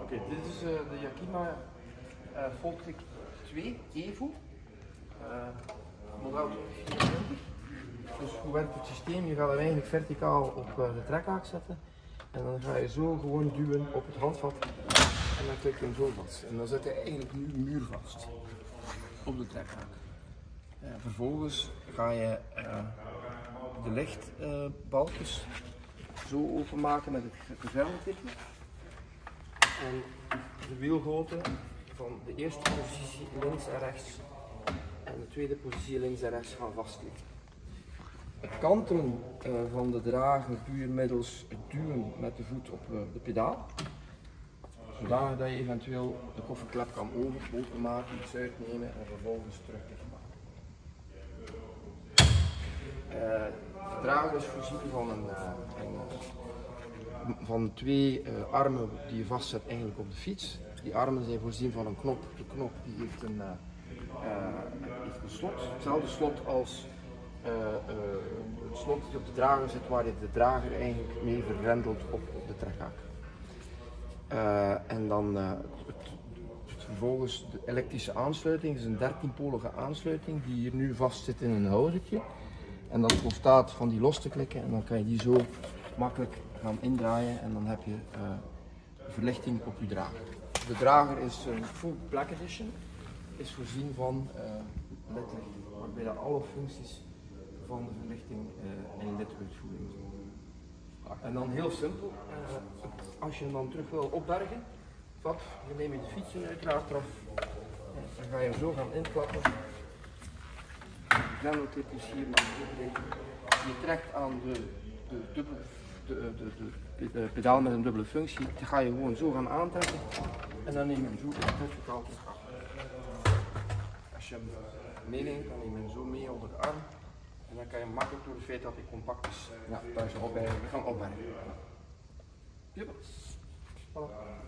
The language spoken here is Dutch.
Oké, dit is de Yakima Voltric 2 Evo, model 24. Dus hoe werkt het systeem? Je gaat hem eigenlijk verticaal op de trekhaak zetten en dan ga je zo gewoon duwen op het handvat en dan klik je hem zo vast. En dan zit hij eigenlijk nu muurvast op de trekhaak. Vervolgens ga je de lichtbalkjes zo openmaken met het geveltipje. En de wielgrootte van de eerste positie links en rechts en de tweede positie links en rechts gaan vastklikken. Het kantelen van de drager doe je middels het duwen met de voet op de pedaal. Zodanig dat je eventueel de kofferklep kan openmaken, iets uitnemen en vervolgens terug dichtmaken. De drager is voorzien van twee armen die je vastzet eigenlijk op de fiets. Die armen zijn voorzien van een knop. De knop die heeft een slot, hetzelfde slot als het slot die op de drager zit, waar je de drager eigenlijk mee vergrendelt op de trekhaak. En dan vervolgens de elektrische aansluiting, is een 13-polige aansluiting die hier nu vast zit in een houdertje. En dat volstaat van die los te klikken en dan kan je die zo makkelijk gaan indraaien en dan heb je verlichting op je drager. De drager is een Full Black Edition, is voorzien van ledlicht, waarbij dat alle functies van de verlichting in LED-uitvoering zijn. En dan heel simpel, als je hem dan terug wil opbergen, dan neem je de fietsen uiteraard eraf, dan ga je hem zo gaan inklappen. De grendeltip is hier maar je trekt aan de pedaal met een dubbele functie, dan ga je gewoon zo gaan aantrekken en dan neem je hem zo verticaal terug af. Als je hem meeneemt, dan neem je hem zo mee onder de arm en dan kan je hem makkelijk door het feit dat hij compact is, thuis gaan opbergen. Yep. Voilà.